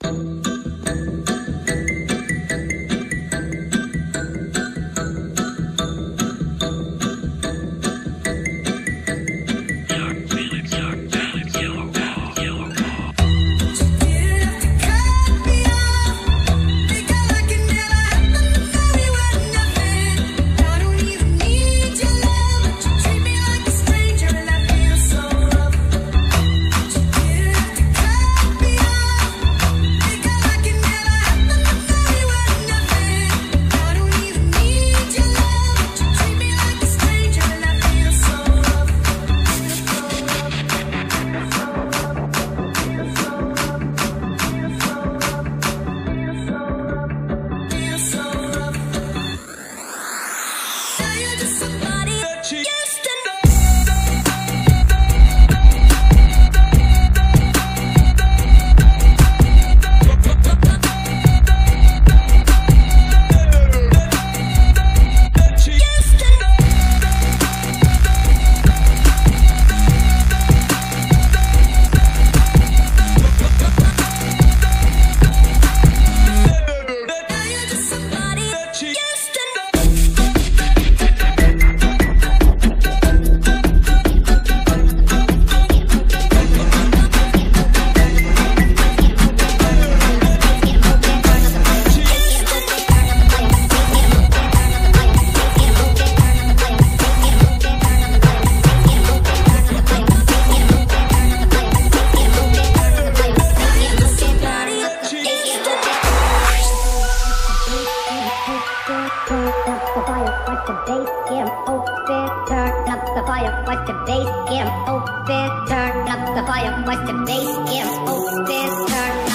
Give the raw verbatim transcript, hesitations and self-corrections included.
watch the bass, get 'em open, turn up the fire, watch the bass, get 'em open, turn up the fire, watch the bass, get 'em open, turn up